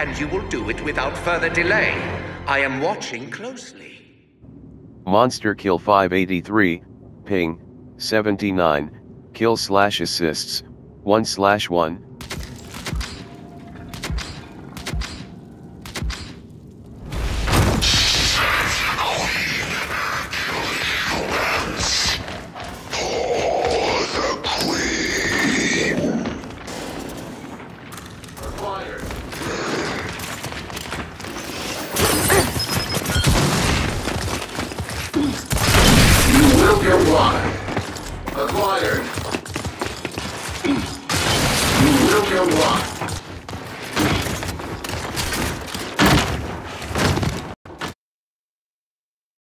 and you will do it without further delay. I am watching closely. Monster kill 583, ping, 79, kill/assists, 1/1,